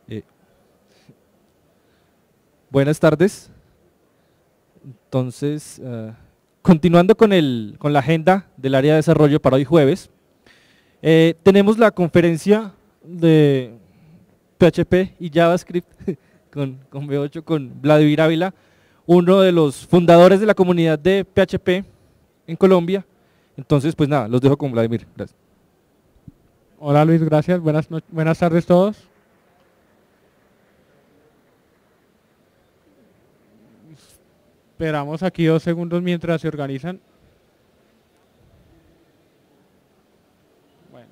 Eh, Buenas tardes. Entonces, continuando con la agenda del área de desarrollo para hoy jueves, tenemos la conferencia de PHP y JavaScript con V8, con Vladimir Ávila, uno de los fundadores de la comunidad de PHP en Colombia. Entonces, pues nada, los dejo con Vladimir. Gracias. Hola Luis, gracias. Buenas tardes todos. Esperamos aquí 2 segundos mientras se organizan. Bueno.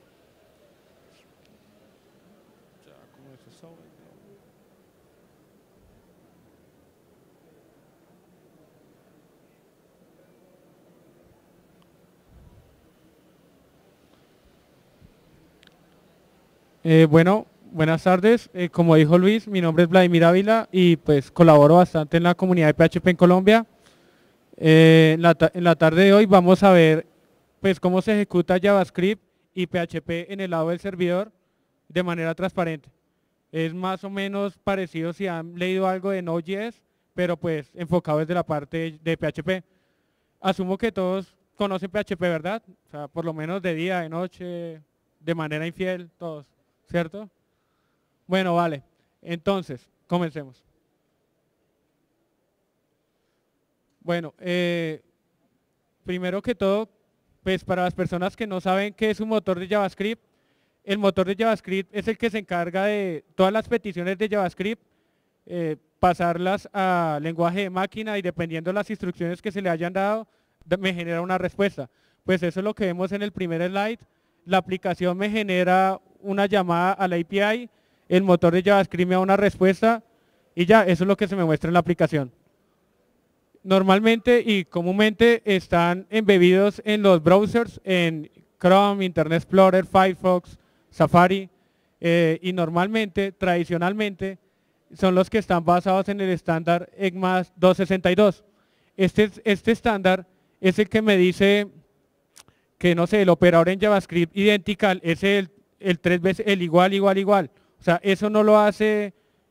Bueno, buenas tardes. Como dijo Luis, mi nombre es Vladimir Ávila y pues colaboro bastante en la comunidad de PHP en Colombia. En la tarde de hoy vamos a ver pues cómo se ejecuta JavaScript y PHP en el lado del servidor de manera transparente. Es más o menos parecido si han leído algo de Node.js, pero pues enfocado desde la parte de PHP. Asumo que todos conocen PHP, ¿verdad? O sea, por lo menos de día, de noche, de manera infiel, todos, ¿cierto? Bueno, vale. Entonces, comencemos. Bueno, primero que todo, pues para las personas que no saben qué es un motor de JavaScript, el motor de JavaScript es el que se encarga de todas las peticiones de JavaScript, pasarlas a lenguaje de máquina y dependiendo de las instrucciones que se le hayan dado, me genera una respuesta. Pues eso es lo que vemos en el primer slide. La aplicación me genera una llamada a la API, el motor de JavaScript me da una respuesta y ya, eso es lo que se me muestra en la aplicación. Normalmente y comúnmente están embebidos en los browsers, en Chrome, Internet Explorer, Firefox, Safari, y normalmente, tradicionalmente, son los que están basados en el estándar ECMAS 262. Este estándar es el que me dice que, no sé, el operador en JavaScript identical es el 3 veces el igual, igual, igual. O sea, eso no lo hace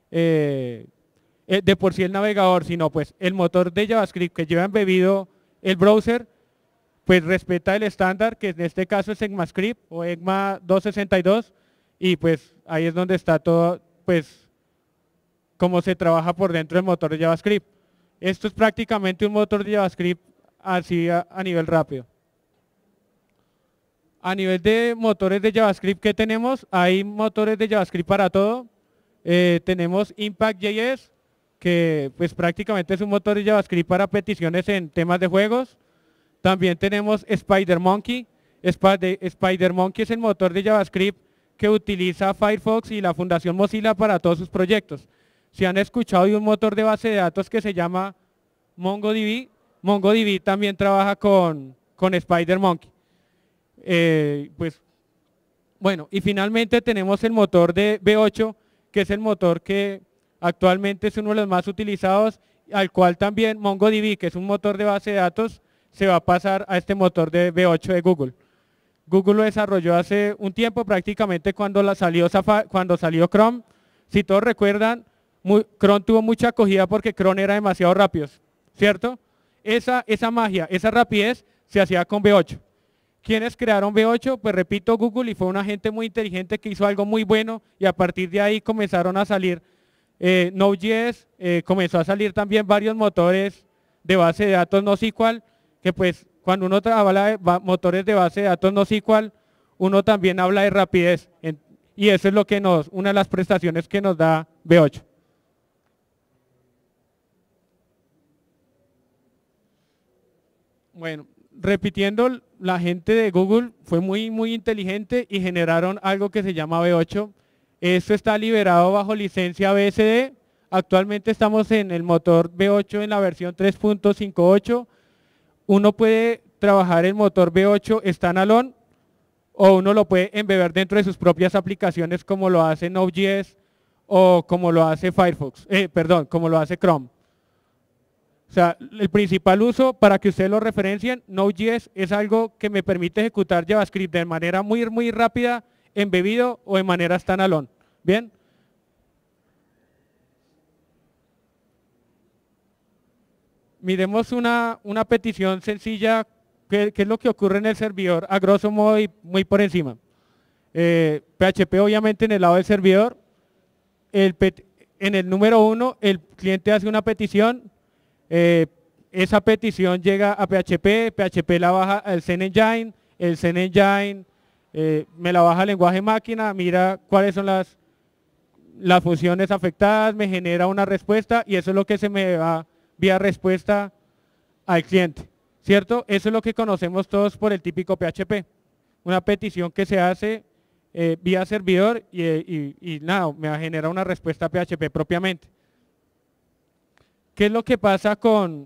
de por sí el navegador, sino pues el motor de JavaScript que lleva embebido el browser, pues respeta el estándar, que en este caso es ECMAScript o ECMA 262, y pues ahí es donde está todo, pues, cómo se trabaja por dentro del motor de JavaScript. Esto es prácticamente un motor de JavaScript así a nivel rápido. A nivel de motores de JavaScript que tenemos, hay motores de JavaScript para todo. Tenemos Impact.js, que pues prácticamente es un motor de JavaScript para peticiones en temas de juegos. También tenemos SpiderMonkey. SpiderMonkey es el motor de JavaScript que utiliza Firefox y la Fundación Mozilla para todos sus proyectos. Si han escuchado de un motor de base de datos que se llama MongoDB, MongoDB también trabaja con SpiderMonkey. Pues bueno, y finalmente tenemos el motor de V8, que es el motor que actualmente es uno de los más utilizados, al cual también MongoDB, que es un motor de base de datos, se va a pasar a este motor de V8 de Google. Google lo desarrolló hace un tiempo, prácticamente cuando salió Chrome. Si todos recuerdan, Chrome tuvo mucha acogida porque Chrome era demasiado rápido, ¿cierto? Esa magia, esa rapidez se hacía con V8. ¿Quiénes crearon V8? Pues repito, Google, y fue una gente muy inteligente que hizo algo muy bueno y a partir de ahí comenzaron a salir Node.js, comenzó a salir también varios motores de base de datos NoSQL, que pues cuando uno habla de motores de base de datos NoSQL, uno también habla de rapidez, y eso es lo que una de las prestaciones que nos da V8. Bueno, repitiendo, la gente de Google fue muy inteligente y generaron algo que se llama V8. Esto está liberado bajo licencia BSD. Actualmente estamos en el motor V8 en la versión 3.58. Uno puede trabajar el motor V8 standalone o uno lo puede embeber dentro de sus propias aplicaciones como lo hace Node.js o como lo hace como lo hace Chrome. O sea, el principal uso, para que ustedes lo referencien, Node.js es algo que me permite ejecutar JavaScript de manera muy rápida, embebido o de manera standalone. Bien, Miremos una petición sencilla, ¿qué es lo que ocurre en el servidor? A grosso modo y muy por encima. PHP obviamente en el lado del servidor, en el número 1 el cliente hace una petición, esa petición llega a PHP, PHP la baja al ZenEngine, el ZenEngine me la baja al lenguaje máquina, mira cuáles son las funciones afectadas, me genera una respuesta y eso es lo que se me va vía respuesta al cliente, ¿cierto? Eso es lo que conocemos todos por el típico PHP, una petición que se hace vía servidor y nada, me va a generar una respuesta PHP propiamente. ¿Qué es lo que pasa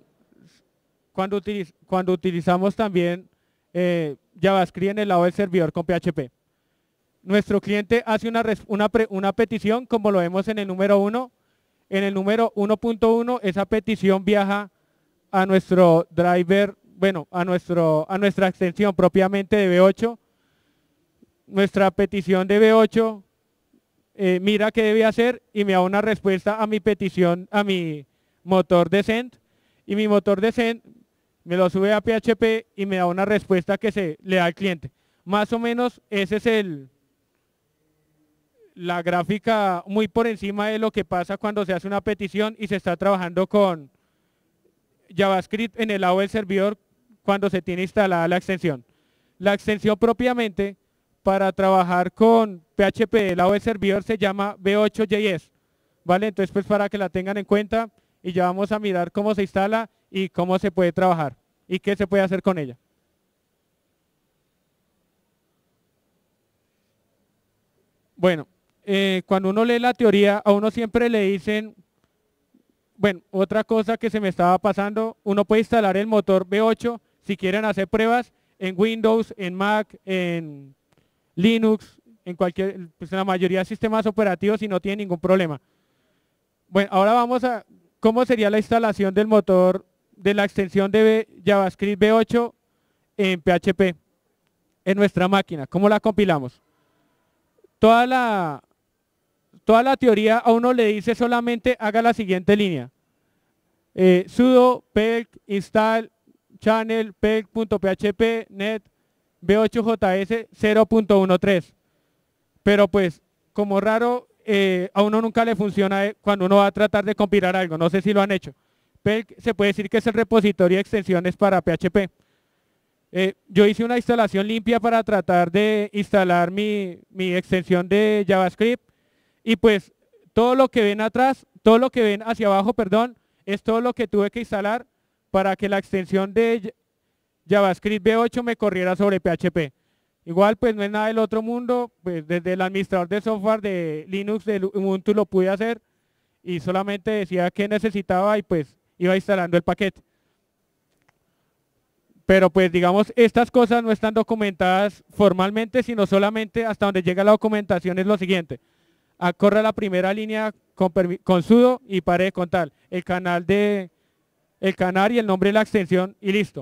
cuando utilizamos también JavaScript en el lado del servidor con PHP? Nuestro cliente hace una petición, como lo vemos en el número 1. En el número 1.1 esa petición viaja a nuestro driver, bueno, a nuestra extensión propiamente de V8. Nuestra petición de V8 mira qué debe hacer y me da una respuesta a mi petición, a mi motor de send, y mi motor de send me lo sube a PHP y me da una respuesta que se le da al cliente. Más o menos ese es la gráfica muy por encima de lo que pasa cuando se hace una petición y se está trabajando con JavaScript en el lado del servidor cuando se tiene instalada la extensión. La extensión propiamente para trabajar con PHP del lado del servidor se llama V8.js, ¿vale? Entonces pues para que la tengan en cuenta y ya vamos a mirar cómo se instala y cómo se puede trabajar y qué se puede hacer con ella. Bueno, cuando uno lee la teoría, a uno siempre le dicen, bueno, otra cosa que se me estaba pasando, uno puede instalar el motor V8 si quieren hacer pruebas en Windows, en Mac, en Linux, pues en la mayoría de sistemas operativos y no tiene ningún problema. Bueno, ahora vamos a cómo sería la instalación del motor de la extensión de JavaScript V8 en PHP en nuestra máquina. ¿Cómo la compilamos? Toda la teoría a uno le dice solamente haga la siguiente línea. Sudo pelk install channel pelk.php net v8js 0.13. Pero pues como raro a uno nunca le funciona cuando uno va a tratar de compilar algo. No sé si lo han hecho. Pelk se puede decir que es el repositorio de extensiones para PHP. Yo hice una instalación limpia para tratar de instalar mi extensión de JavaScript y pues todo lo que ven atrás, todo lo que ven hacia abajo, perdón, es todo lo que tuve que instalar para que la extensión de JavaScript V8 me corriera sobre PHP. Igual pues no es nada del otro mundo, pues desde el administrador de software de Linux, de Ubuntu lo pude hacer y solamente decía que necesitaba y pues iba instalando el paquete. Pero pues digamos, estas cosas no están documentadas formalmente, sino solamente hasta donde llega la documentación es lo siguiente. Corre la primera línea con sudo y pare de contar. El canal y el nombre de la extensión y listo.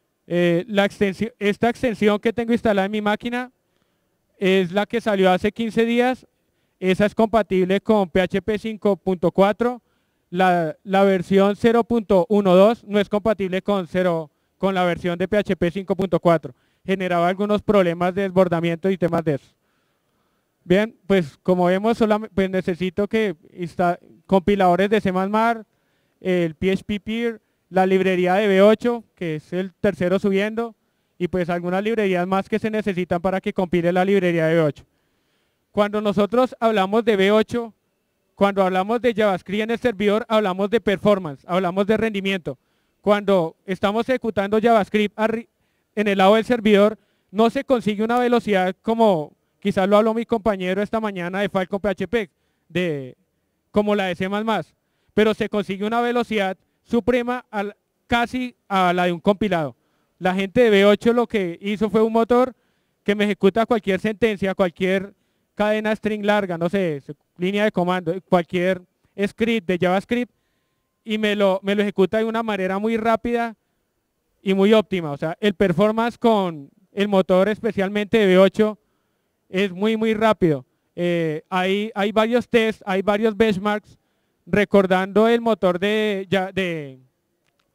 Esta extensión que tengo instalada en mi máquina es la que salió hace 15 días. Esa es compatible con PHP 5.4. La versión 0.12 no es compatible con la versión de PHP 5.4. Generaba algunos problemas de desbordamiento y temas de eso. Bien, pues como vemos, pues necesito que compiladores de C++, el PHP Peer, la librería de V8, que es el tercero subiendo, y pues algunas librerías más que se necesitan para que compile la librería de V8. Cuando nosotros hablamos de V8, cuando hablamos de JavaScript en el servidor, hablamos de performance, hablamos de rendimiento. Cuando estamos ejecutando JavaScript en el lado del servidor, no se consigue una velocidad como quizás lo habló mi compañero esta mañana de Falcon PHP, como la de C++, pero se consigue una velocidad suprema casi a la de un compilado. La gente de V8 lo que hizo fue un motor que me ejecuta cualquier sentencia, cualquier cadena string larga, no sé, línea de comando, cualquier script de JavaScript y me lo ejecuta de una manera muy rápida y muy óptima. O sea, el performance con el motor especialmente de V8 es muy rápido. Hay varios tests, hay varios benchmarks recordando el motor de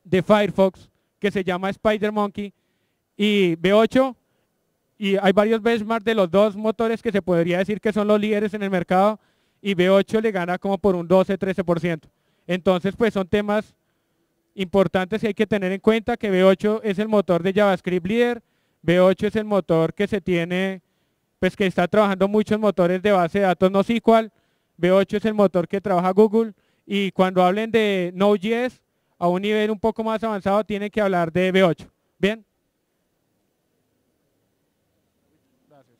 de Firefox que se llama SpiderMonkey y V8, y hay varios benchmarks de los dos motores que se podría decir que son los líderes en el mercado, y V8 le gana como por un 12-13%. Entonces, pues son temas importantes que hay que tener en cuenta, que V8 es el motor de JavaScript líder, V8 es el motor que se tiene, pues que está trabajando muchos motores de base de datos NoSQL, V8 es el motor que trabaja Google, y cuando hablen de Node.js a un nivel un poco más avanzado tienen que hablar de V8. ¿Bien? Gracias.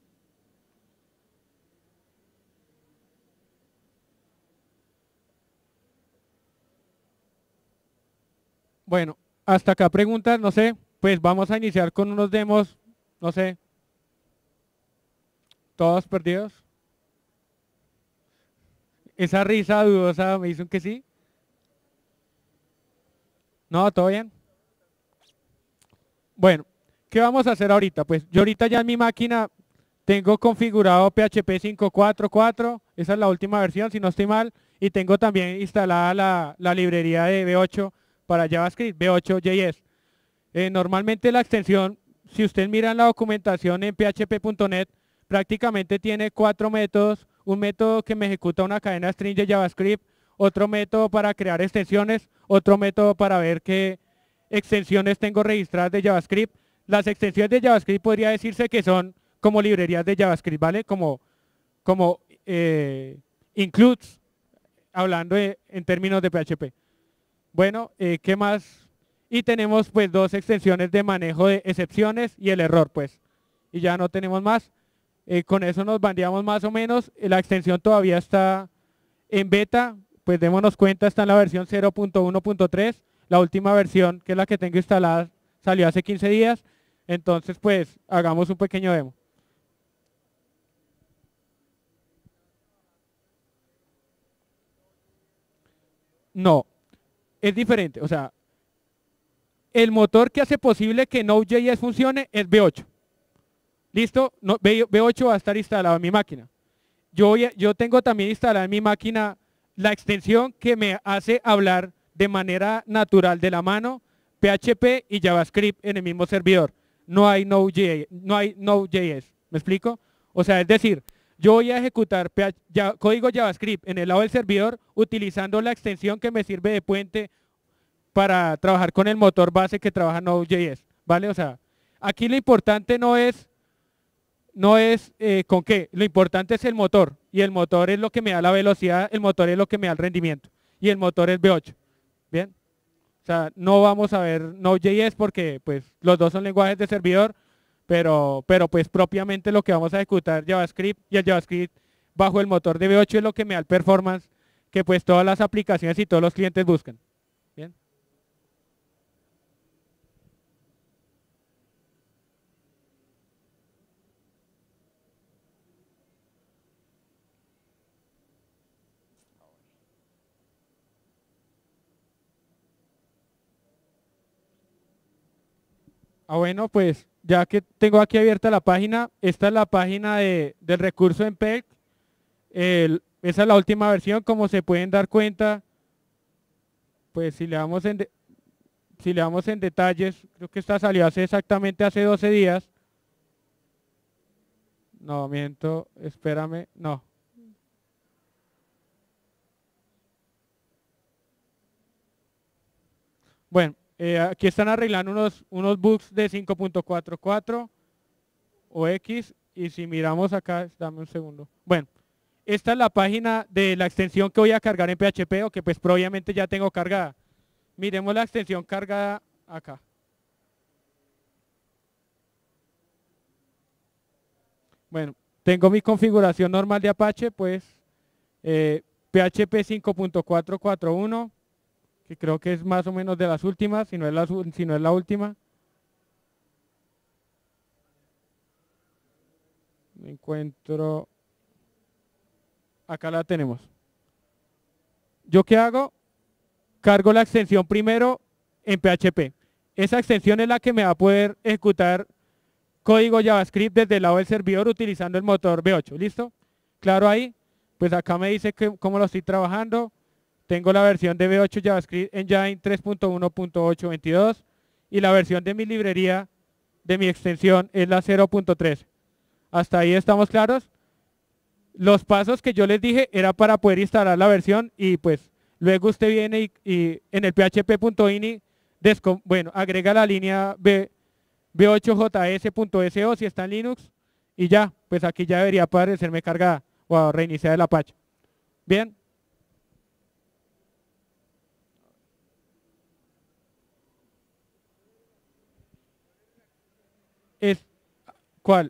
Bueno, hasta acá preguntas, no sé, pues vamos a iniciar con unos demos, no sé, todos perdidos. Esa risa dudosa me dicen que sí. No, todo bien. Bueno, ¿qué vamos a hacer ahorita? Pues yo ahorita ya en mi máquina tengo configurado PHP 5.4.4, esa es la última versión si no estoy mal, y tengo también instalada la librería de V8 para JavaScript, V8.js. Normalmente la extensión, si usted mira en la documentación en php.net, prácticamente tiene 4 métodos, un método que me ejecuta una cadena string de JavaScript, otro método para crear extensiones, otro método para ver qué extensiones tengo registradas de JavaScript. Las extensiones de JavaScript podría decirse que son como librerías de JavaScript, ¿vale? Como includes, hablando en términos de PHP. Bueno, ¿qué más? Y tenemos pues dos extensiones de manejo de excepciones y el error, pues. Y ya no tenemos más. Con eso nos bandeamos más o menos. La extensión todavía está en beta, pues démonos cuenta, está en la versión 0.1.3. La última versión, que es la que tengo instalada, salió hace 15 días. Entonces, pues, hagamos un pequeño demo. No, es diferente. O sea, el motor que hace posible que Node.js funcione es V8. ¿Listo? No, V8 va a estar instalado en mi máquina. Yo tengo también instalada en mi máquina la extensión que me hace hablar de manera natural de la mano PHP y JavaScript en el mismo servidor. No hay Node.js. ¿Me explico? O sea, es decir, yo voy a ejecutar código JavaScript en el lado del servidor utilizando la extensión que me sirve de puente para trabajar con el motor base que trabaja Node.js. ¿Vale? O sea, aquí lo importante no es con qué, lo importante es el motor, y el motor es lo que me da la velocidad, el motor es lo que me da el rendimiento, y el motor es V8, ¿bien? O sea, no vamos a ver Node.js porque pues los dos son lenguajes de servidor, pero pues propiamente lo que vamos a ejecutar JavaScript, y el JavaScript bajo el motor de V8 es lo que me da el performance que pues todas las aplicaciones y todos los clientes buscan, ¿bien? Ah, bueno, pues ya que tengo aquí abierta la página, esta es la página del recurso en PEG. Esa es la última versión, como se pueden dar cuenta, pues si le damos en detalles, creo que esta salió exactamente hace 12 días. No, miento, espérame, no. Bueno, aquí están arreglando unos bugs de 5.44 o X, y si miramos acá, dame un segundo. Bueno, esta es la página de la extensión que voy a cargar en PHP, o que pues probablemente ya tengo cargada. Miremos la extensión cargada acá. Bueno, tengo mi configuración normal de Apache, pues PHP 5.441, que creo que es más o menos de las últimas, si no es la última. Me encuentro, acá la tenemos. ¿Yo qué hago? Cargo la extensión primero en PHP. Esa extensión es la que me va a poder ejecutar código JavaScript desde el lado del servidor utilizando el motor V8. ¿Listo? Claro ahí. Pues acá me dice cómo lo estoy trabajando. tengo la versión de V8 JavaScript Engine 3.1.822 y la versión de mi librería, de mi extensión, es la 0.3. ¿Hasta ahí estamos claros? Los pasos que yo les dije era para poder instalar la versión y pues luego usted viene y en el php.ini, bueno, agrega la línea v8js.so si está en Linux y ya, pues aquí ya debería aparecerme cargada o reiniciar el Apache. Bien. ¿Cuál?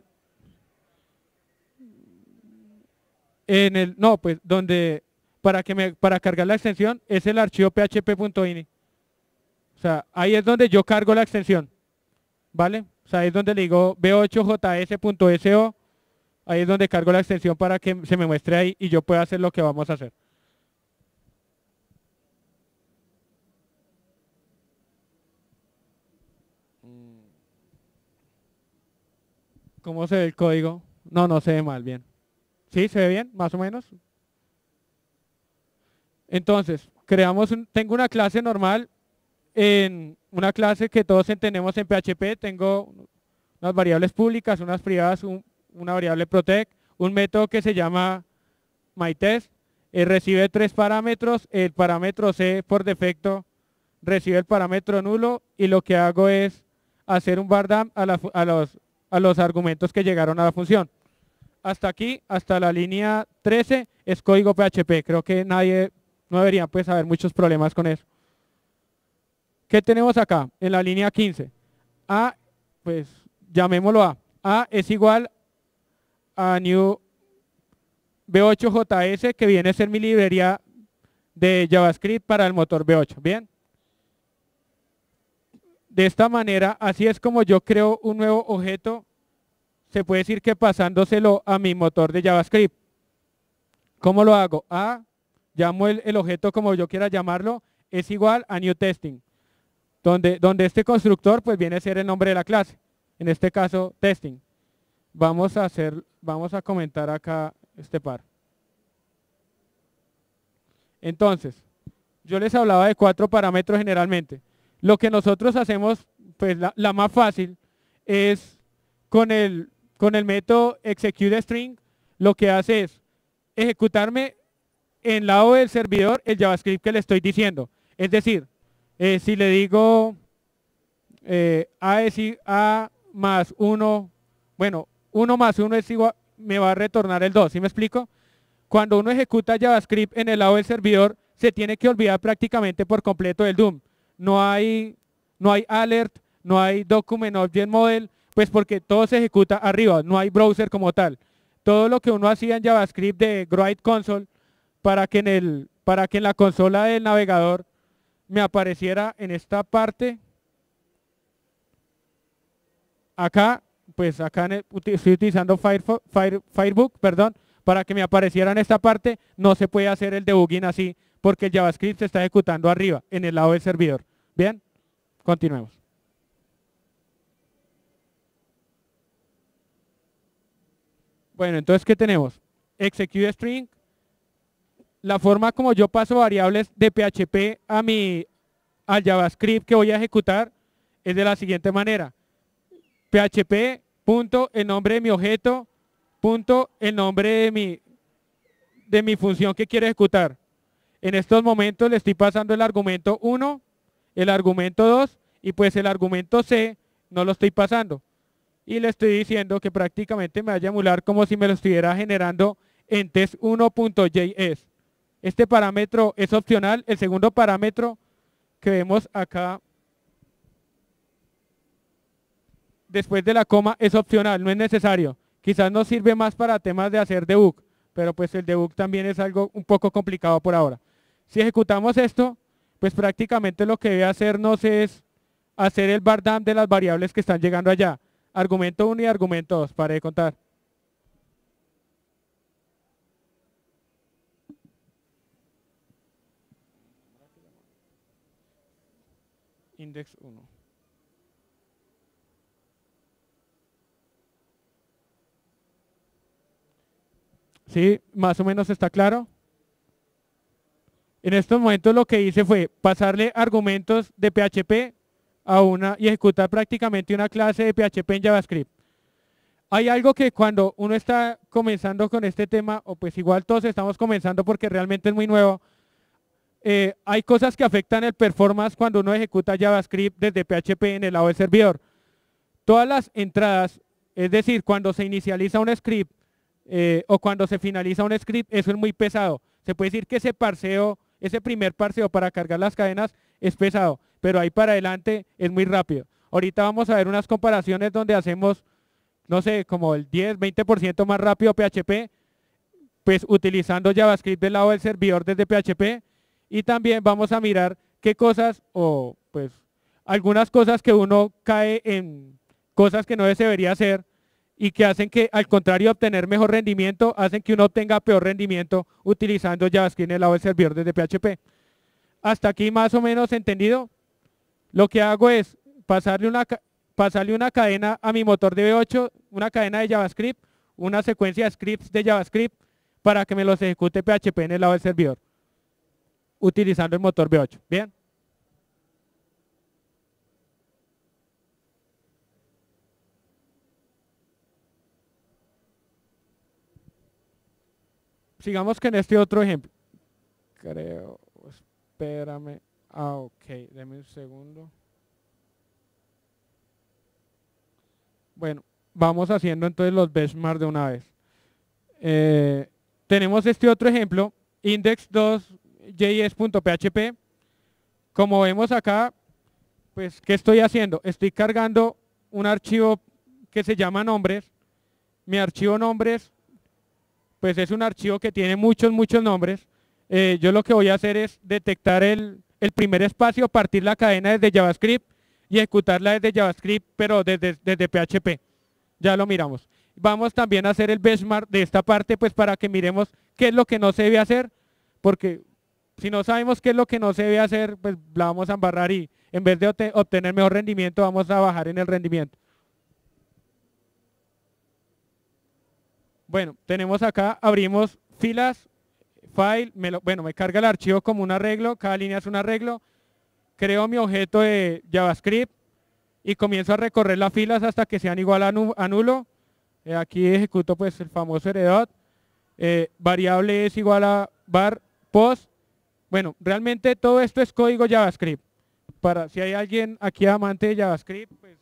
No, pues donde para cargar la extensión es el archivo php.ini. O sea, ahí es donde yo cargo la extensión, ¿vale? O sea, ahí es donde le digo v8js.so, ahí es donde cargo la extensión para que se me muestre ahí y yo pueda hacer lo que vamos a hacer. ¿Cómo se ve el código? No, no se ve mal, bien. ¿Sí? ¿Se ve bien? Más o menos. Entonces, tengo una clase normal, en una clase que todos entendemos en PHP, tengo unas variables públicas, unas privadas, una variable protect, un método que se llama myTest, recibe 3 parámetros, el parámetro C por defecto recibe el parámetro nulo y lo que hago es hacer un bar dump a los argumentos que llegaron a la función. Hasta aquí, hasta la línea 13, es código PHP. Creo que no debería pues haber muchos problemas con eso. ¿Qué tenemos acá? En la línea 15. A, pues llamémoslo A. A es igual a new V8JS, que viene a ser mi librería de JavaScript para el motor V8. ¿Bien? De esta manera, así es como yo creo un nuevo objeto, se puede decir que pasándoselo a mi motor de JavaScript. ¿Cómo lo hago? Llamo el objeto como yo quiera llamarlo, es igual a new testing, donde este constructor pues viene a ser el nombre de la clase, en este caso testing. Vamos a comentar acá este par. Entonces, yo les hablaba de 4 parámetros generalmente. Lo que nosotros hacemos, pues la más fácil, es con el método executeString, lo que hace es ejecutarme en lado del servidor el JavaScript que le estoy diciendo. Es decir, si le digo A más 1, bueno, 1 más 1 es igual, me va a retornar el 2, ¿sí me explico? Cuando uno ejecuta JavaScript en el lado del servidor, se tiene que olvidar prácticamente por completo del DOM. No hay alert, no hay document object model, pues porque todo se ejecuta arriba, no hay browser como tal. Todo lo que uno hacía en JavaScript de Write Console para que en la consola del navegador me apareciera en esta parte. Acá, pues acá estoy utilizando Firebook, perdón, para que me apareciera en esta parte. No se puede hacer el debugging así porque el JavaScript se está ejecutando arriba, en el lado del servidor. Bien, continuemos. Bueno, entonces, ¿qué tenemos? ExecuteString. La forma como yo paso variables de PHP al JavaScript que voy a ejecutar es de la siguiente manera. PHP, punto, el nombre de mi objeto, punto, el nombre de mi función que quiero ejecutar. En estos momentos le estoy pasando el argumento 1, el argumento 2 y pues el argumento C no lo estoy pasando. Y le estoy diciendo que prácticamente me vaya a emular como si me lo estuviera generando en test1.js. Este parámetro es opcional. El segundo parámetro que vemos acá después de la coma es opcional, no es necesario. Quizás nos sirve más para temas de hacer debug, pero pues el debug también es algo un poco complicado por ahora. Si ejecutamos esto, pues prácticamente lo que debe hacernos es hacer el bar dump de las variables que están llegando allá. Argumento 1 y argumento 2, para de contar. Index 1. ¿Sí? ¿Más o menos está claro? En estos momentos lo que hice fue pasarle argumentos de PHP a una y ejecutar prácticamente una clase de PHP en JavaScript. Hay algo que cuando uno está comenzando con este tema, o pues igual todos estamos comenzando porque realmente es muy nuevo, hay cosas que afectan el performance cuando uno ejecuta JavaScript desde PHP en el lado del servidor. Todas las entradas, es decir, cuando se inicializa un script o cuando se finaliza un script, eso es muy pesado. Se puede decir que ese parseo, ese primer parseo para cargar las cadenas es pesado, pero ahí para adelante es muy rápido. Ahorita vamos a ver unas comparaciones donde hacemos, no sé, como el 10, 20% más rápido PHP, pues utilizando JavaScript del lado del servidor desde PHP, y también vamos a mirar qué cosas o pues algunas cosas que uno cae en cosas que no debería hacer y que hacen que al contrario de obtener mejor rendimiento, hacen que uno obtenga peor rendimiento utilizando JavaScript en el lado del servidor desde PHP. Hasta aquí más o menos entendido. Lo que hago es pasarle una cadena a mi motor de V8, una cadena de JavaScript, una secuencia de scripts de JavaScript para que me los ejecute PHP en el lado del servidor, utilizando el motor V8. Bien. Sigamos con este otro ejemplo. Creo, espérame. Ok, deme un segundo. Bueno, vamos haciendo entonces los benchmarks de una vez. Tenemos este otro ejemplo, index2js.php. Como vemos acá, pues, ¿qué estoy haciendo? Estoy cargando un archivo que se llama nombres. Mi archivo nombres, pues es un archivo que tiene muchos nombres. Yo lo que voy a hacer es detectar el primer espacio, partir la cadena desde JavaScript y ejecutarla desde JavaScript, pero desde PHP. Ya lo miramos. Vamos también a hacer el benchmark de esta parte, pues para que miremos qué es lo que no se debe hacer, porque si no sabemos qué es lo que no se debe hacer, pues la vamos a embarrar y en vez de obtener mejor rendimiento, vamos a bajar en el rendimiento. Bueno, tenemos acá, abrimos filas, file, me carga el archivo como un arreglo, cada línea es un arreglo, creo mi objeto de JavaScript y comienzo a recorrer las filas hasta que sean igual a nulo. Aquí ejecuto pues el famoso heredot, variable es igual a var post. Bueno, realmente todo esto es código JavaScript. Para si hay alguien aquí amante de JavaScript, pues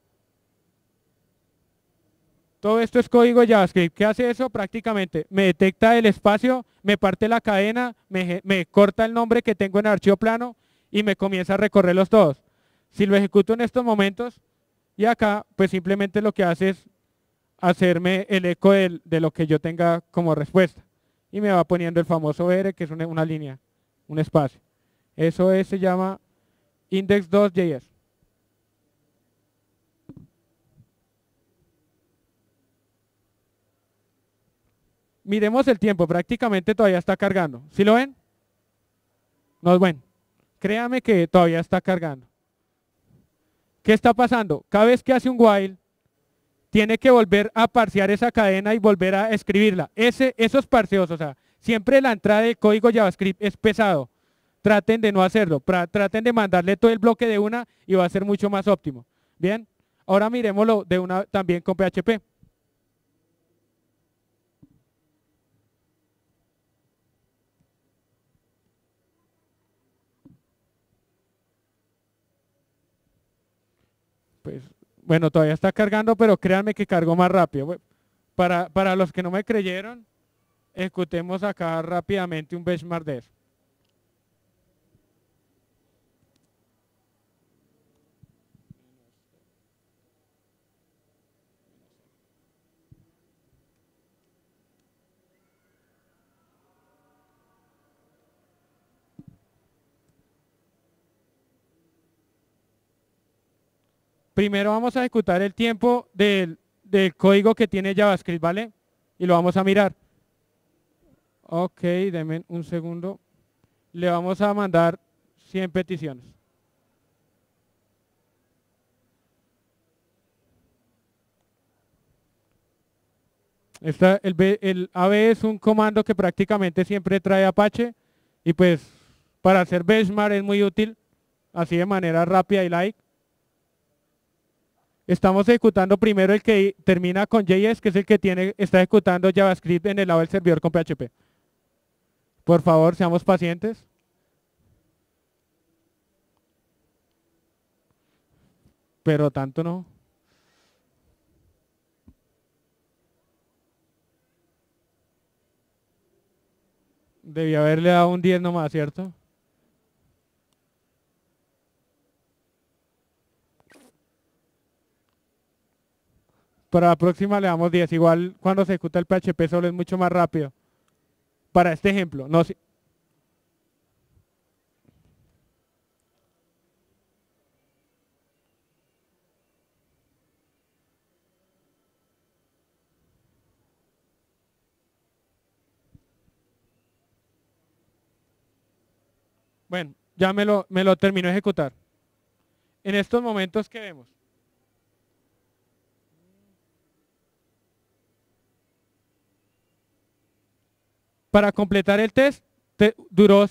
todo esto es código JavaScript. ¿Qué hace eso? Prácticamente me detecta el espacio, me parte la cadena, me corta el nombre que tengo en el archivo plano y me comienza a recorrerlos todos. Si lo ejecuto en estos momentos y acá, pues simplemente lo que hace es hacerme el eco de lo que yo tenga como respuesta. Y me va poniendo el famoso R, que es una línea, un espacio. Eso se llama index2.js. Miremos el tiempo, prácticamente todavía está cargando. ¿Sí lo ven? No, bueno, créame que todavía está cargando. ¿Qué está pasando? Cada vez que hace un while, tiene que volver a parsear esa cadena y volver a escribirla. Esos parseos, o sea, siempre la entrada de código JavaScript es pesado. Traten de no hacerlo, traten de mandarle todo el bloque de una y va a ser mucho más óptimo. Bien, ahora miremoslo de una también con PHP. Pues, bueno, todavía está cargando, pero créanme que cargó más rápido. Para los que no me creyeron, ejecutemos acá rápidamente un benchmark de eso. Primero vamos a ejecutar el tiempo del código que tiene JavaScript, ¿vale? Y lo vamos a mirar. Ok, denme un segundo. Le vamos a mandar 100 peticiones. El AB es un comando que prácticamente siempre trae Apache y pues Para hacer benchmark es muy útil, así de manera rápida y light. Estamos ejecutando primero el que termina con JS, que es el que está ejecutando JavaScript en el lado del servidor con PHP. Por favor, seamos pacientes. Pero tanto no. Debí haberle dado un 10 nomás, ¿cierto? Para la próxima le damos 10. Igual cuando se ejecuta el PHP solo es mucho más rápido. Para este ejemplo, no sé. Bueno, ya me lo terminó de ejecutar. En estos momentos, ¿qué vemos? Para completar el test, duró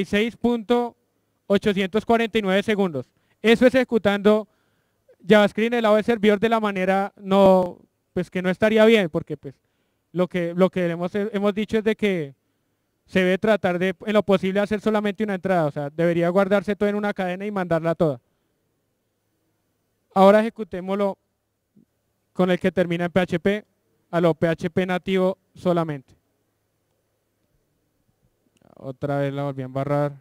66.849 segundos. Eso es ejecutando JavaScript en el lado del servidor de la manera pues que no estaría bien, porque pues lo que hemos dicho es de que se debe tratar de, en lo posible, hacer solamente una entrada, o sea, debería guardarse todo en una cadena y mandarla toda. Ahora ejecutémoslo con el que termina en PHP, a lo PHP nativo solamente. Otra vez la volví a embarrar.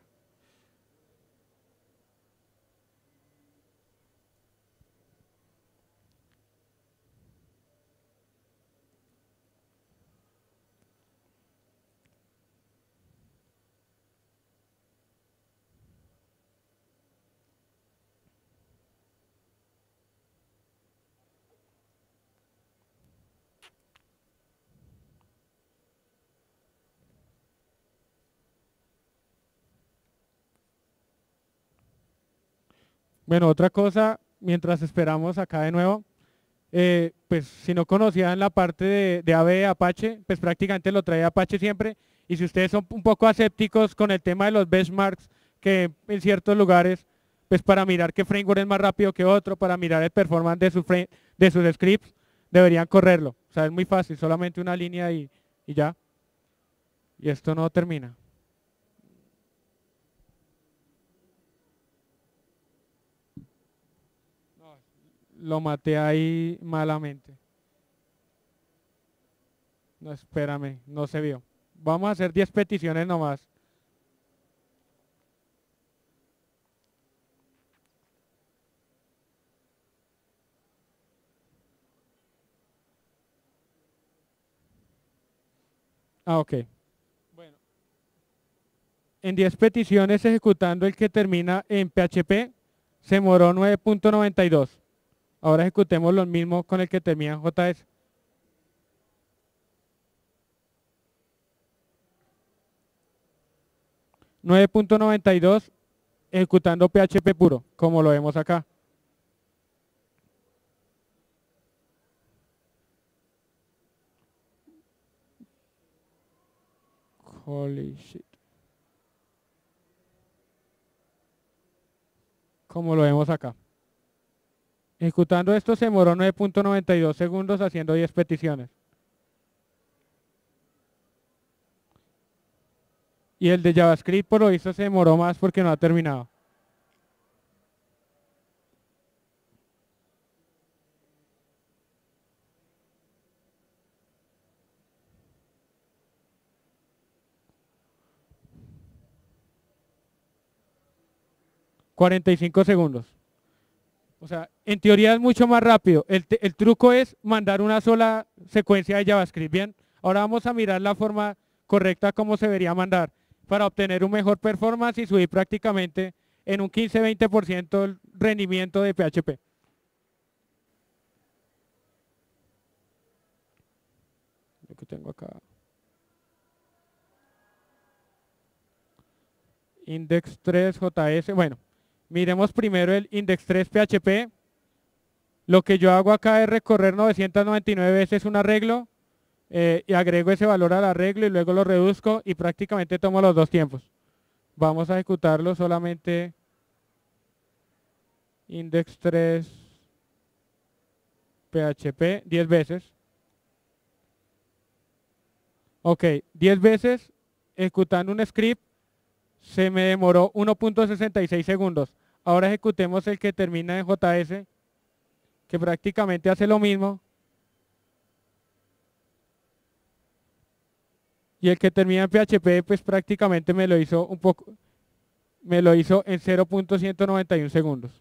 Bueno, otra cosa, mientras esperamos acá de nuevo, pues si no conocían la parte de AVE Apache, pues prácticamente lo trae Apache siempre. Y si ustedes son un poco asépticos con el tema de los benchmarks, que en ciertos lugares, pues para mirar qué framework es más rápido que otro, para mirar el performance de sus scripts, deberían correrlo. O sea, es muy fácil, solamente una línea y ya. Y esto no termina. Lo maté ahí malamente. No, espérame, no se vio. Vamos a hacer 10 peticiones nomás. Ah, ok. Bueno, en 10 peticiones ejecutando el que termina en PHP, se demoró 9.92. Ahora ejecutemos lo mismo con el que termina en JS. $9.92 ejecutando PHP puro, como lo vemos acá. Holy shit. Como lo vemos acá. Ejecutando esto se demoró 9.92 segundos haciendo 10 peticiones. Y el de JavaScript por lo visto se demoró más porque no ha terminado. $45 segundos. O sea, en teoría es mucho más rápido. El truco es mandar una sola secuencia de JavaScript. Bien, ahora vamos a mirar la forma correcta como se debería mandar para obtener un mejor performance y subir prácticamente en un 15-20% el rendimiento de PHP. Lo que tengo acá. Index 3 JS. Bueno, miremos primero el index 3 PHP. Lo que yo hago acá es recorrer 999 veces un arreglo y agrego ese valor al arreglo y luego lo reduzco y prácticamente tomo los dos tiempos. Vamos a ejecutarlo solamente index3 PHP 10 veces. Ok, 10 veces ejecutando un script se me demoró 1.66 segundos. Ahora ejecutemos el que termina en JS, que prácticamente hace lo mismo. Y el que termina en PHP, pues prácticamente me lo hizo en 0.191 segundos.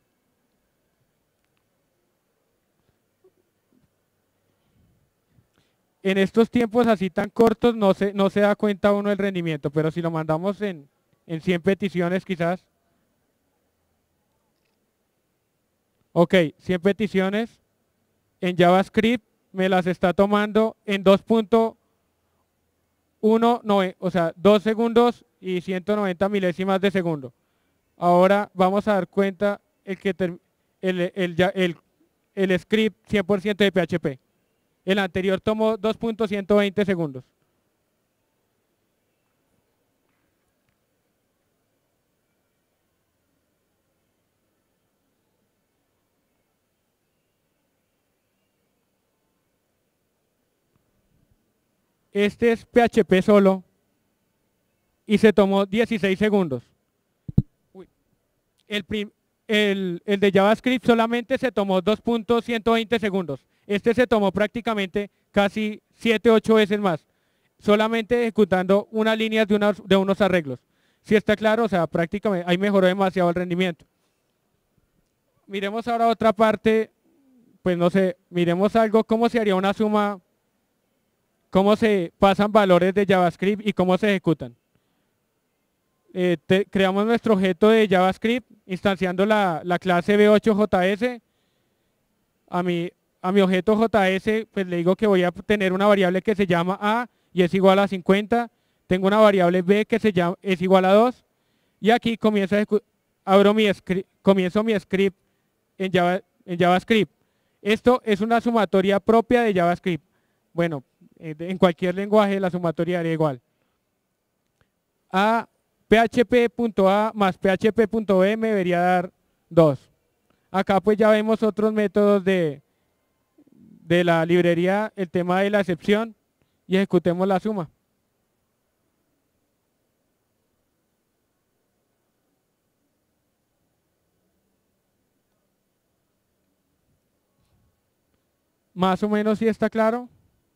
En estos tiempos así tan cortos no se da cuenta uno del rendimiento, pero si lo mandamos en 100 peticiones quizás. Ok, 100 peticiones en JavaScript me las está tomando en 2.19, o sea, 2 segundos y 190 milésimas de segundo. Ahora vamos a dar cuenta el script 100% de PHP. El anterior tomó 2.120 segundos. Este es PHP solo y se tomó 16 segundos. Uy. El de JavaScript solamente se tomó 2.120 segundos. Este se tomó prácticamente casi 7, 8 veces más, solamente ejecutando unas líneas de unos arreglos. Si está claro, o sea, prácticamente ahí mejoró demasiado el rendimiento. Miremos ahora otra parte, pues no sé, miremos algo, cómo se haría una suma, cómo se pasan valores de JavaScript y cómo se ejecutan. Creamos nuestro objeto de JavaScript instanciando la clase B8JS. A mi objeto JS, pues le digo que voy a tener una variable que se llama A y es igual a 50. Tengo una variable B que es igual a 2. Y aquí comienzo mi script en JavaScript. Esto es una sumatoria propia de JavaScript. Bueno, en cualquier lenguaje la sumatoria haría igual. php.a más php.b me debería dar 2. Acá pues ya vemos otros métodos de la librería, el tema de la excepción, y ejecutemos la suma. Más o menos sí está claro.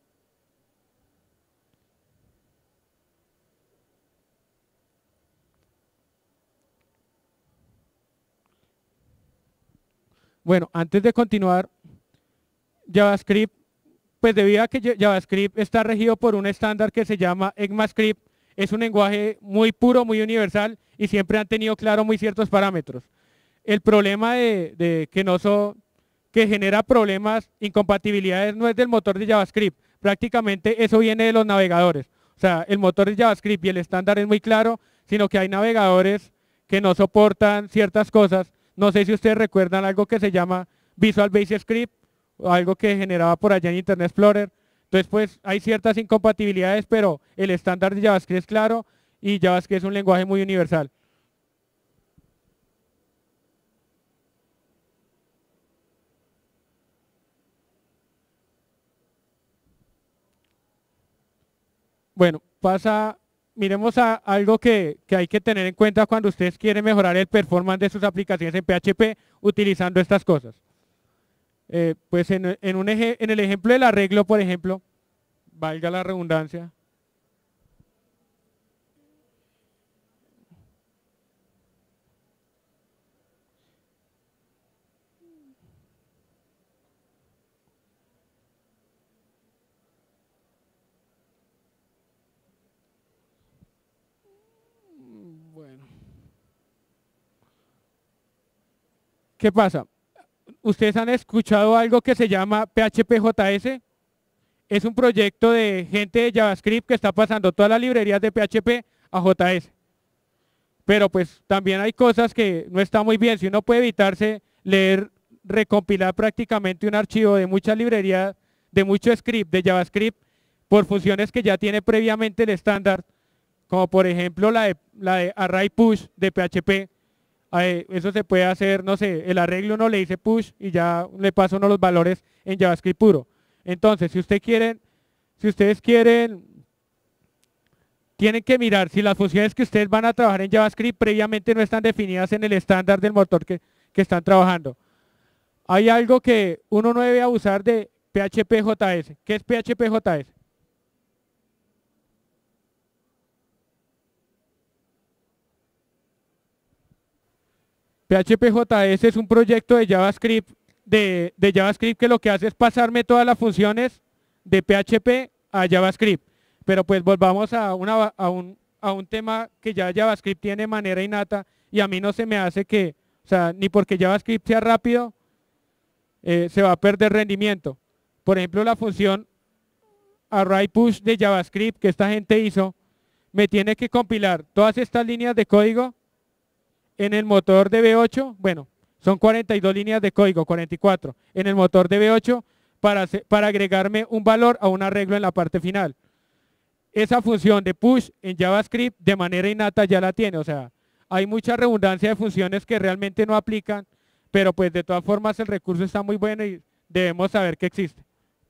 Bueno, antes de continuar, JavaScript, pues debido a que JavaScript está regido por un estándar que se llama ECMAScript, es un lenguaje muy puro, muy universal y siempre han tenido claro muy ciertos parámetros. El problema que genera problemas, incompatibilidades, no es del motor de JavaScript, prácticamente eso viene de los navegadores. O sea, el motor de JavaScript y el estándar es muy claro, sino que hay navegadores que no soportan ciertas cosas. No sé si ustedes recuerdan algo que se llama Visual Basic Script, o algo que generaba por allá en Internet Explorer. Entonces, pues hay ciertas incompatibilidades, pero el estándar de JavaScript es claro y JavaScript es un lenguaje muy universal. Bueno, miremos a algo que hay que tener en cuenta cuando ustedes quieren mejorar el performance de sus aplicaciones en PHP utilizando estas cosas. Pues en el ejemplo del arreglo, por ejemplo, valga la redundancia, bueno, ¿qué pasa? ¿Ustedes han escuchado algo que se llama PHP.js? Es un proyecto de gente de JavaScript que está pasando todas las librerías de PHP a JS. Pero pues también hay cosas que no están muy bien. Si uno puede evitarse recompilar prácticamente un archivo de muchas librerías, de mucho script, de JavaScript, por funciones que ya tiene previamente el estándar, como por ejemplo la de array push de PHP. Eso se puede hacer, no sé, el arreglo uno le dice push y ya le pasa uno los valores en JavaScript puro. Entonces, si ustedes quieren, tienen que mirar si las funciones que ustedes van a trabajar en JavaScript previamente no están definidas en el estándar del motor que están trabajando. Hay algo que uno no debe abusar de PHP-JS. ¿Qué es PHP-JS? PHP-JS es un proyecto de JavaScript, de JavaScript que lo que hace es pasarme todas las funciones de PHP a JavaScript. Pero pues volvamos a un tema que ya JavaScript tiene de manera innata y a mí no se me hace que, o sea, ni porque JavaScript sea rápido, se va a perder rendimiento. Por ejemplo, la función arrayPush de JavaScript que esta gente hizo, me tiene que compilar todas estas líneas de código en el motor de V8, bueno, son 42 líneas de código, 44, en el motor de V8 para agregarme un valor a un arreglo en la parte final. Esa función de push en JavaScript de manera innata ya la tiene, o sea, hay mucha redundancia de funciones que realmente no aplican, pero pues de todas formas el recurso está muy bueno y debemos saber que existe.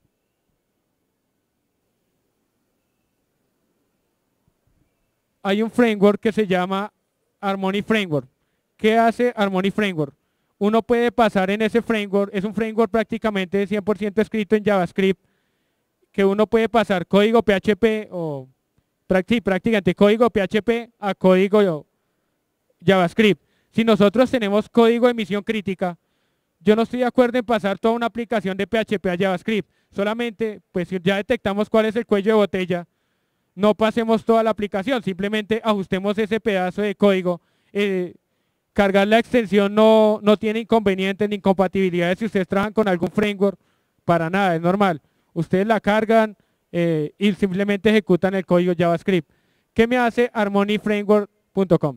Hay un framework que se llama Harmony Framework. ¿Qué hace Harmony Framework? Uno puede pasar en ese framework, es un framework prácticamente 100% escrito en JavaScript, que uno puede pasar código PHP o prácticamente código PHP a código JavaScript. Si nosotros tenemos código de emisión crítica, yo no estoy de acuerdo en pasar toda una aplicación de PHP a JavaScript. Solamente, pues si ya detectamos cuál es el cuello de botella, no pasemos toda la aplicación, simplemente ajustemos ese pedazo de código. Cargar la extensión no tiene inconvenientes ni incompatibilidades si ustedes trabajan con algún framework, para nada, es normal. Ustedes la cargan y simplemente ejecutan el código JavaScript. ¿Qué me hace harmonyframework.com?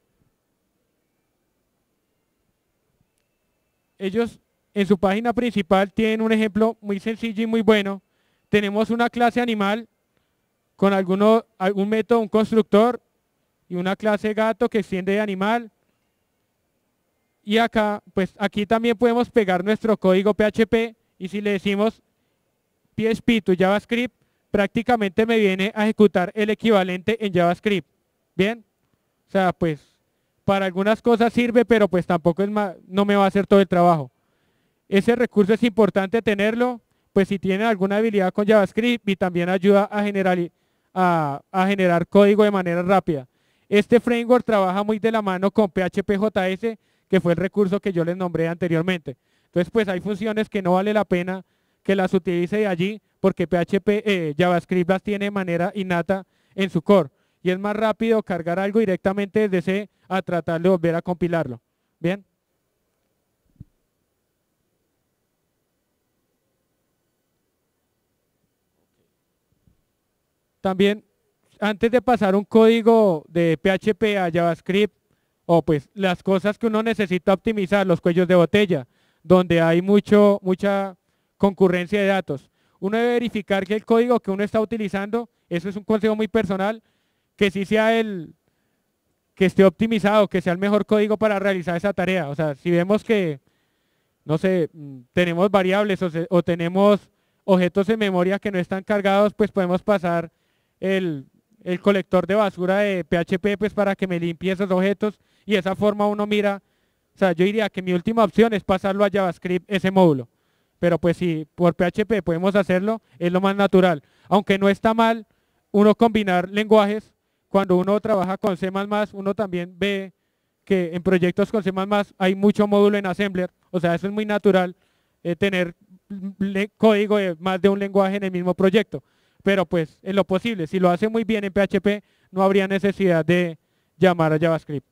Ellos en su página principal tienen un ejemplo muy sencillo y muy bueno. Tenemos una clase animal con algún método, un constructor y una clase gato que extiende de animal. Y acá, pues aquí también podemos pegar nuestro código PHP y si le decimos PHP to JavaScript, prácticamente me viene a ejecutar el equivalente en JavaScript. ¿Bien? O sea, pues para algunas cosas sirve, pero pues tampoco no me va a hacer todo el trabajo. Ese recurso es importante tenerlo, pues si tienen alguna habilidad con JavaScript y también ayuda a generar código de manera rápida. Este framework trabaja muy de la mano con PHP-JS, que fue el recurso que yo les nombré anteriormente. Entonces, pues hay funciones que no vale la pena que las utilice de allí, porque JavaScript las tiene de manera innata en su core. Y es más rápido cargar algo directamente desde C a tratar de volver a compilarlo. ¿Bien? También, antes de pasar un código de PHP a JavaScript, o pues las cosas que uno necesita optimizar, los cuellos de botella, donde hay mucha concurrencia de datos. Uno debe verificar que el código que uno está utilizando, eso es un consejo muy personal, que sí sea que esté optimizado, que sea el mejor código para realizar esa tarea. O sea, si vemos que, no sé, tenemos variables o tenemos objetos en memoria que no están cargados, pues podemos pasar el colector de basura de PHP pues para que me limpie esos objetos y de esa forma uno mira, o sea, yo diría que mi última opción es pasarlo a JavaScript ese módulo, pero pues si por PHP podemos hacerlo, es lo más natural, aunque no está mal uno combinar lenguajes. Cuando uno trabaja con C++, uno también ve que en proyectos con C++ hay mucho módulo en Assembler, o sea, eso es muy natural, tener código de más de un lenguaje en el mismo proyecto. Pero pues en lo posible, si lo hace muy bien en PHP, no habría necesidad de llamar a JavaScript.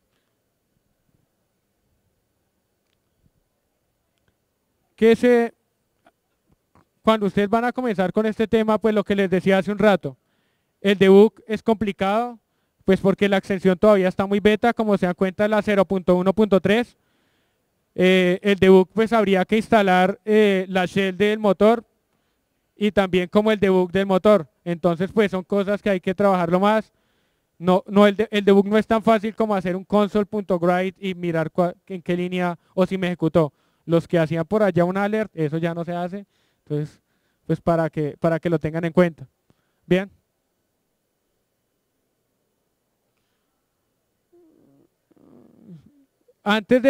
Cuando ustedes van a comenzar con este tema, pues lo que les decía hace un rato, el debug es complicado, pues porque la extensión todavía está muy beta, como se dan cuenta la 0.1.3. El debug pues habría que instalar la shell del motor, y también como el debug del motor. Entonces, pues son cosas que hay que trabajarlo más. El debug no es tan fácil como hacer un console.write y mirar en qué línea o si me ejecutó. Los que hacían por allá un alert, eso ya no se hace. Entonces, pues para que lo tengan en cuenta. Bien. Antes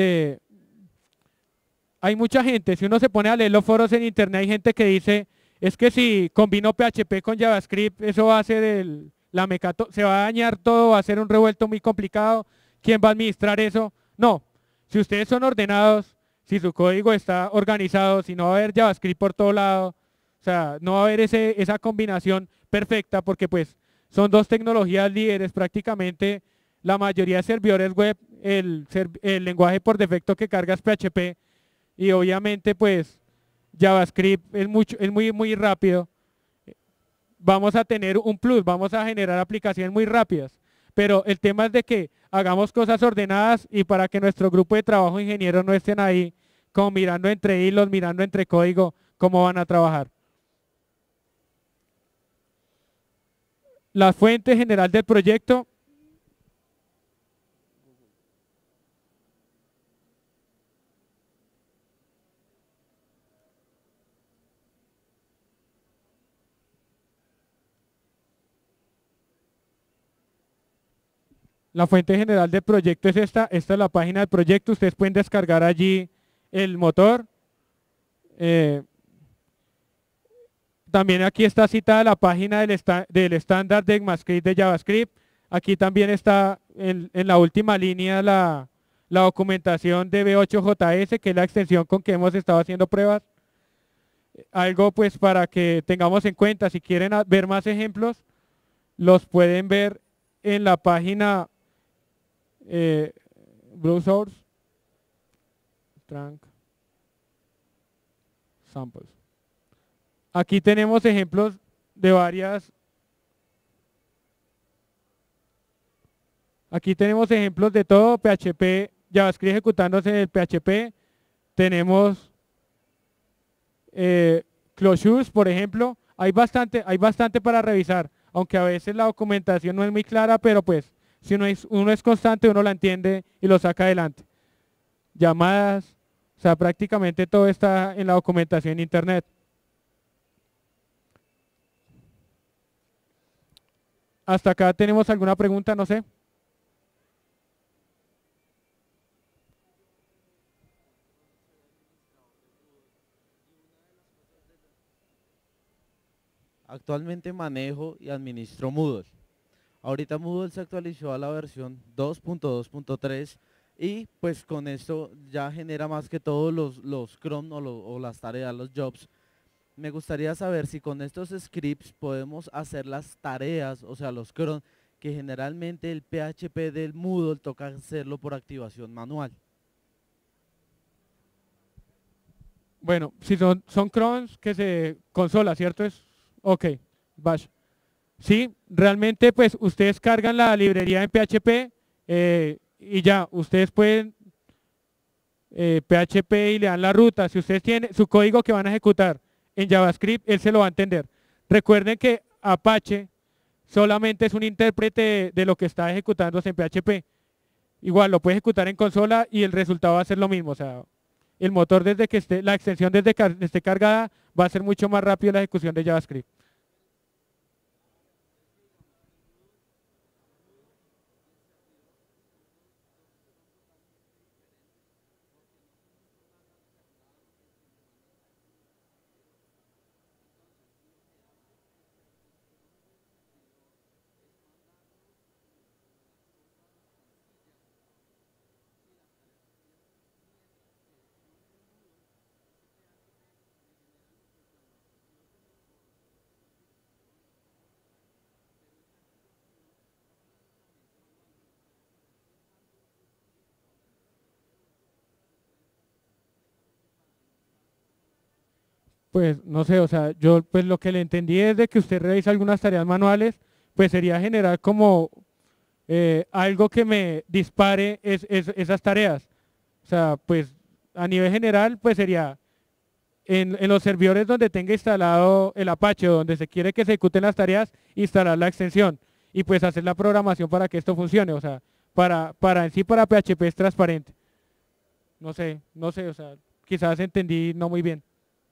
hay mucha gente, si uno se pone a leer los foros en internet, hay gente que dice, es que si combino PHP con JavaScript, eso va a ser se va a dañar todo, va a ser un revuelto muy complicado. ¿Quién va a administrar eso? No, si ustedes son ordenados, si su código está organizado, si no va a haber JavaScript por todo lado, o sea, no va a haber esa combinación perfecta porque pues son dos tecnologías líderes prácticamente. La mayoría de servidores web, el lenguaje por defecto que carga es PHP y obviamente pues JavaScript es muy rápido. Vamos a tener un plus, vamos a generar aplicaciones muy rápidas. Pero el tema es de que hagamos cosas ordenadas y para que nuestro grupo de trabajo de ingenieros no estén ahí como mirando entre hilos, mirando entre código, cómo van a trabajar. La fuente general del proyecto. La fuente general del proyecto es esta es la página del proyecto, ustedes pueden descargar allí el motor. También aquí está citada la página del estándar de ECMAScript de JavaScript. Aquí también está en la última línea la documentación de V8JS, que es la extensión con que hemos estado haciendo pruebas. Algo pues para que tengamos en cuenta, si quieren ver más ejemplos, los pueden ver en la página Blue Source Trunk Samples. Aquí tenemos ejemplos de aquí tenemos ejemplos de todo, PHP, JavaScript ejecutándose en el PHP. Tenemos closures, por ejemplo. Hay bastante para revisar, aunque a veces la documentación no es muy clara, pero pues si uno es constante, uno la entiende y lo saca adelante. Llamadas, o sea, prácticamente todo está en la documentación en internet. Hasta acá tenemos alguna pregunta, no sé. Actualmente manejo y administro Moodle. Ahorita Moodle se actualizó a la versión 2.2.3 y pues con esto ya genera más que todo los cron o las tareas, los jobs. Me gustaría saber si con estos scripts podemos hacer las tareas, o sea, los cron, que generalmente el PHP del Moodle toca hacerlo por activación manual. Bueno, si son crons que se consola, ¿cierto? Ok, bash. Sí, realmente pues ustedes cargan la librería en PHP y ya, ustedes pueden PHP y le dan la ruta. Si ustedes tienen su código que van a ejecutar en JavaScript, él se lo va a entender. Recuerden que Apache solamente es un intérprete de lo que está ejecutándose en PHP. Igual lo puede ejecutar en consola y el resultado va a ser lo mismo. O sea, el motor desde que la extensión desde que esté cargada va a ser mucho más rápido la ejecución de JavaScript. Pues no sé, o sea, yo pues lo que le entendí es de que usted realiza algunas tareas manuales, pues sería generar como algo que me dispare esas tareas. O sea, pues a nivel general, pues sería en los servidores donde tenga instalado el Apache o donde se quiere que se ejecuten las tareas, instalar la extensión. y pues hacer la programación para que esto funcione, o sea, para en sí para PHP es transparente. No sé, o sea, quizás entendí no muy bien.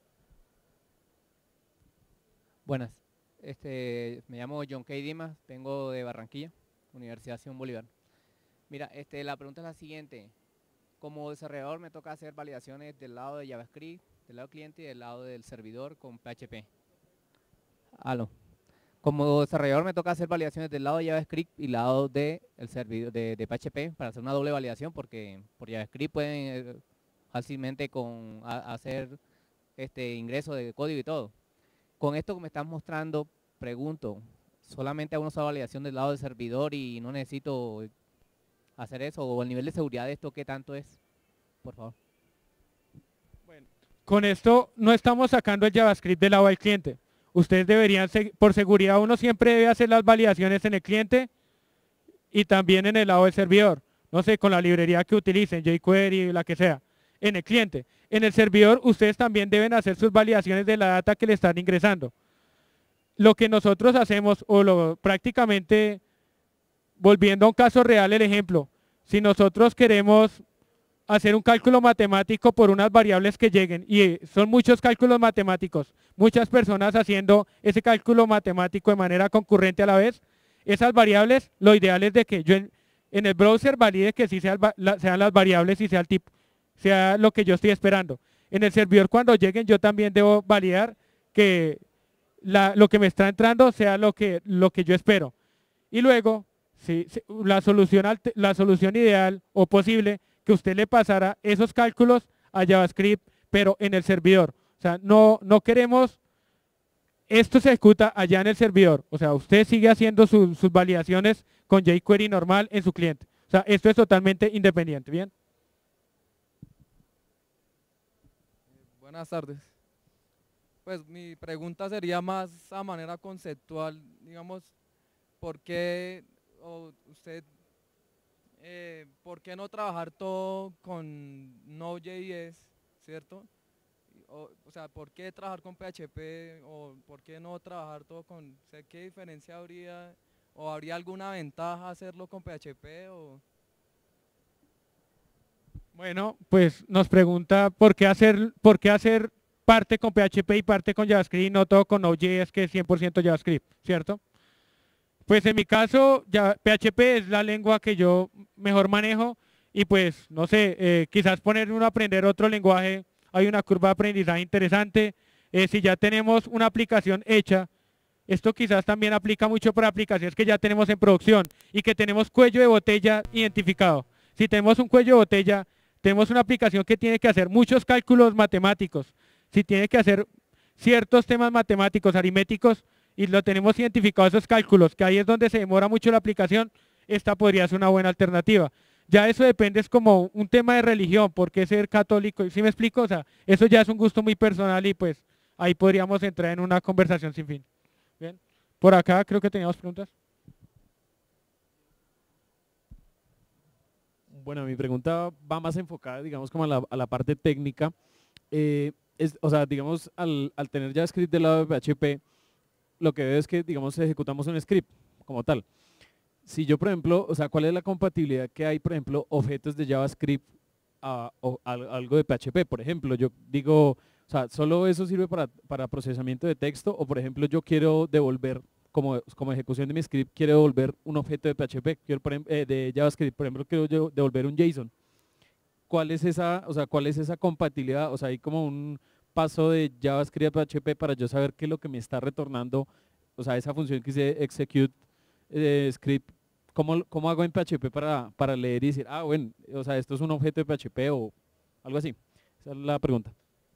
Buenas, me llamo John K. Dimas, vengo de Barranquilla, Universidad Simón Bolívar. Mira, la pregunta es la siguiente. Como desarrollador me toca hacer validaciones del lado de JavaScript, del lado cliente y del lado del servidor con PHP. Aló. Como desarrollador me toca hacer validaciones del lado de JavaScript y del lado del servidor de PHP para hacer una doble validación, porque por JavaScript pueden fácilmente hacer ingreso de código y todo. Con esto que me estás mostrando, pregunto, ¿solamente hago una validación del lado del servidor y no necesito hacer eso? ¿O el nivel de seguridad de esto qué tanto es? Por favor. Bueno, con esto no estamos sacando el JavaScript del lado del cliente. Ustedes deberían, por seguridad, uno siempre debe hacer las validaciones en el cliente y también en el lado del servidor. No sé, con la librería que utilicen, jQuery, la que sea, en el cliente. En el servidor, ustedes también deben hacer sus validaciones de la data que le están ingresando. Lo que nosotros hacemos, prácticamente, volviendo a un caso real, el ejemplo, si nosotros queremos hacer un cálculo matemático por unas variables que lleguen, y son muchos cálculos matemáticos, muchas personas haciendo ese cálculo matemático de manera concurrente a la vez, esas variables, lo ideal es de que yo en el browser valide que sí sean las variables y sea el tipo, sea lo que yo estoy esperando. En el servidor cuando lleguen yo también debo validar que lo que me está entrando sea lo que yo espero. Y luego, la solución ideal o posible que usted le pasara esos cálculos a JavaScript, pero en el servidor. O sea, no queremos, esto se ejecuta allá en el servidor. O sea, usted sigue haciendo sus validaciones con jQuery normal en su cliente. O sea, esto es totalmente independiente, ¿bien? Buenas tardes. Pues mi pregunta sería más a manera conceptual, digamos, ¿por qué por qué no trabajar todo con Node.js, ¿cierto? O sea, ¿por qué trabajar con PHP o por qué no trabajar todo con, sé qué diferencia habría o habría alguna ventaja hacerlo con PHP o... Bueno, pues nos pregunta por qué hacer parte con PHP y parte con JavaScript y no todo con Node.js que es 100% JavaScript, ¿cierto? Pues en mi caso, PHP es la lengua que yo mejor manejo y pues, no sé, quizás poner uno a aprender otro lenguaje, hay una curva de aprendizaje interesante. Si ya tenemos una aplicación hecha, esto quizás también aplica mucho para aplicaciones que ya tenemos en producción y que tenemos cuello de botella identificado. Si tenemos un cuello de botella, tenemos una aplicación que tiene que hacer muchos cálculos matemáticos, si tiene que hacer ciertos temas matemáticos, aritméticos, y lo tenemos identificado esos cálculos, que ahí es donde se demora mucho la aplicación, esta podría ser una buena alternativa. Ya eso depende, es como un tema de religión, por qué ser católico, ¿sí me explico? O sea, eso ya es un gusto muy personal y pues ahí podríamos entrar en una conversación sin fin. Bien, por acá creo que teníamos preguntas. Bueno, mi pregunta va más enfocada, digamos, como a la parte técnica. O sea, digamos, al tener JavaScript del lado de PHP, lo que veo es que, digamos, ejecutamos un script como tal. Si yo, por ejemplo, o sea, ¿cuál es la compatibilidad que hay, por ejemplo, objetos de JavaScript a algo de PHP? Por ejemplo, yo digo, o sea, ¿solo eso sirve para procesamiento de texto? O, por ejemplo, yo quiero devolver, como ejecución de mi script, quiero devolver un objeto de PHP, de JavaScript, por ejemplo, quiero yo devolver un JSON. ¿Cuál es esa compatibilidad? O sea, hay como un paso de JavaScript a PHP para yo saber qué es lo que me está retornando, o sea, esa función que dice execute script, ¿cómo hago en PHP para leer y decir, ah, bueno, o sea, esto es un objeto de PHP o algo así? Esa es la pregunta.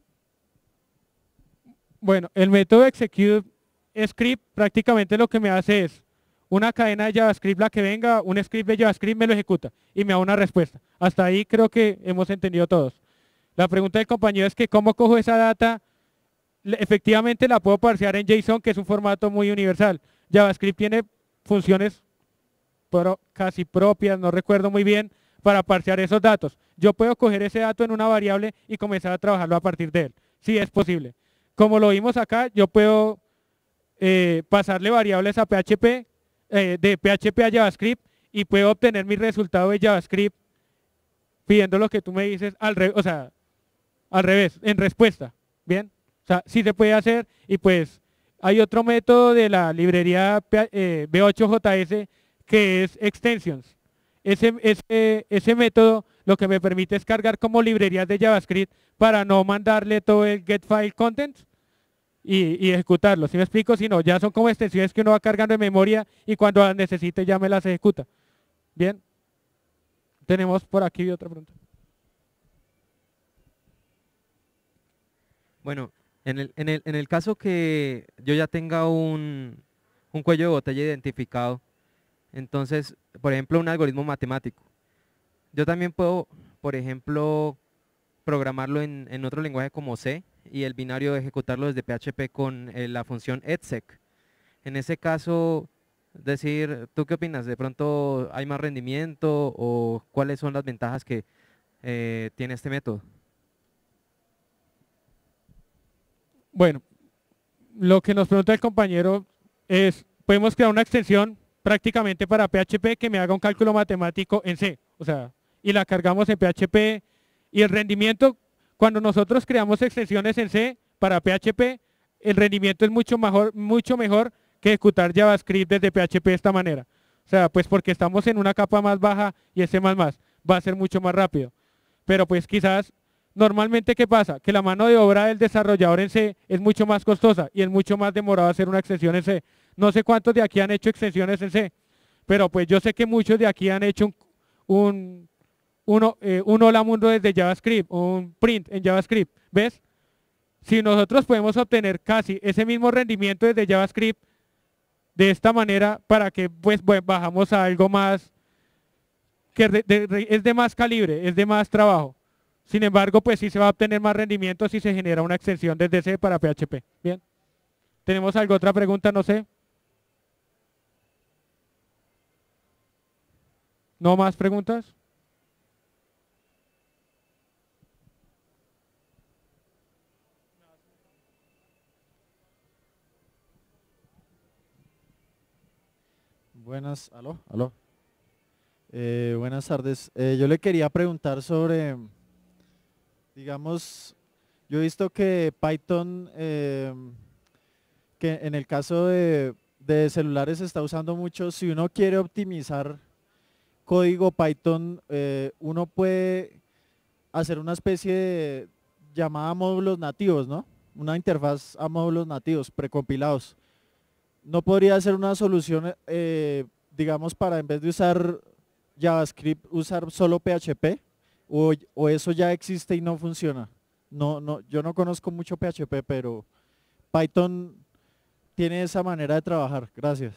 Bueno, el método execute script prácticamente lo que me hace es una cadena de JavaScript, la que venga, un script de JavaScript me lo ejecuta y me da una respuesta. Hasta ahí creo que hemos entendido todos. La pregunta del compañero es que cómo cojo esa data, efectivamente la puedo parsear en JSON, que es un formato muy universal. JavaScript tiene funciones casi propias, no recuerdo muy bien, para parsear esos datos. Yo puedo coger ese dato en una variable y comenzar a trabajarlo a partir de él. Sí es posible. Como lo vimos acá, yo puedo pasarle variables a PHP, de PHP a JavaScript y puedo obtener mi resultado de JavaScript pidiendo lo que tú me dices, o sea, al revés, en respuesta. Bien, o sea, sí se puede hacer y pues hay otro método de la librería V8JS que es extensions. Ese método lo que me permite es cargar como librerías de JavaScript para no mandarle todo el get file contents y ejecutarlo. ¿Sí me explico? Si no, ya son como extensiones que uno va cargando en memoria y cuando las necesite ya me las ejecuta. Bien. Tenemos por aquí otra pregunta. Bueno, en el caso que yo ya tenga un cuello de botella identificado, entonces, por ejemplo, un algoritmo matemático, yo también puedo, por ejemplo, programarlo en otro lenguaje como C y el binario ejecutarlo desde PHP con la función exec. En ese caso, decir, ¿tú qué opinas? ¿De pronto hay más rendimiento o cuáles son las ventajas que tiene este método? Bueno, lo que nos pregunta el compañero es, podemos crear una extensión prácticamente para PHP que me haga un cálculo matemático en C, o sea, y la cargamos en PHP y el rendimiento, cuando nosotros creamos extensiones en C para PHP, el rendimiento es mucho mejor que ejecutar JavaScript desde PHP de esta manera. O sea, pues porque estamos en una capa más baja y ese va a ser mucho más rápido. Pero pues quizás, normalmente, ¿qué pasa? Que la mano de obra del desarrollador en C es mucho más costosa y es mucho más demorado hacer una extensión en C. No sé cuántos de aquí han hecho extensiones en C, pero pues yo sé que muchos de aquí han hecho un hola mundo desde JavaScript, un print en JavaScript, ¿ves? Si nosotros podemos obtener casi ese mismo rendimiento desde JavaScript de esta manera, para que pues bajamos a algo más que es de más calibre, es de más trabajo. Sin embargo, pues sí se va a obtener más rendimiento si se genera una extensión desde C para PHP. Bien. ¿Tenemos alguna otra pregunta? No sé. ¿No más preguntas? Buenas, aló, aló. Buenas tardes. Yo le quería preguntar sobre, digamos, yo he visto que Python, que en el caso de celulares se está usando mucho. Si uno quiere optimizar código Python, uno puede hacer una especie de llamada a módulos nativos, ¿no? Una interfaz a módulos nativos precompilados. ¿No podría ser una solución, digamos, para en vez de usar JavaScript, usar solo PHP? ¿O eso ya existe y no funciona? No, yo no conozco mucho PHP, pero Python tiene esa manera de trabajar. Gracias.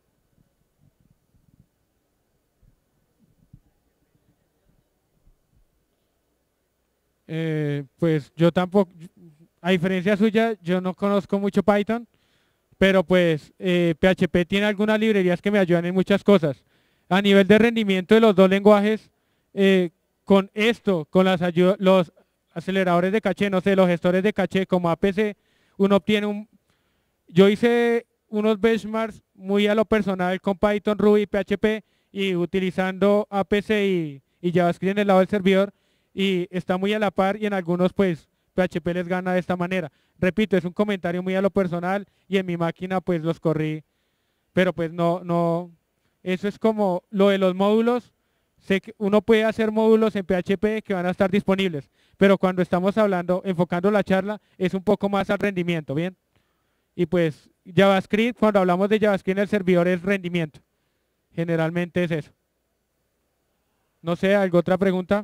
Pues yo tampoco, a diferencia suya, yo no conozco mucho Python, pero pues PHP tiene algunas librerías que me ayudan en muchas cosas. A nivel de rendimiento de los dos lenguajes, con los aceleradores de caché, no sé, los gestores de caché como APC, uno obtiene yo hice unos benchmarks muy a lo personal con Python, Ruby, PHP y utilizando APC y JavaScript en el lado del servidor y está muy a la par y en algunos pues PHP les gana de esta manera. Repito, es un comentario muy a lo personal y en mi máquina pues los corrí, pero pues no, eso es como lo de los módulos. Sé que uno puede hacer módulos en PHP que van a estar disponibles, pero cuando estamos hablando, enfocando la charla, es un poco más al rendimiento, ¿bien? Y pues JavaScript, cuando hablamos de JavaScript en el servidor es rendimiento. Generalmente es eso. No sé, ¿alguna otra pregunta?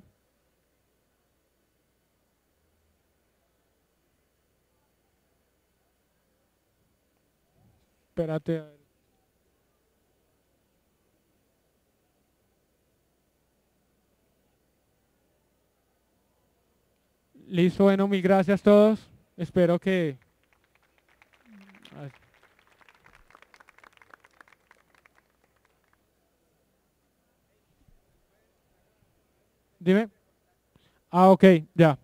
Espérate. A ver. Listo, bueno, mil gracias a todos. Espero que... Dime. Ah, ok, ya.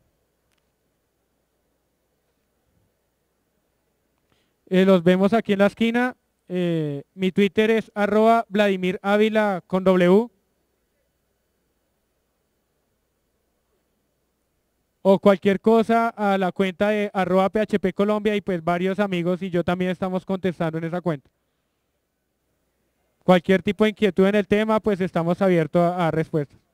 Los vemos aquí en la esquina. Mi Twitter es @VladimirAvila con W. O cualquier cosa a la cuenta de @PHP Colombia y pues varios amigos y yo también estamos contestando en esa cuenta. Cualquier tipo de inquietud en el tema, pues estamos abiertos a respuestas.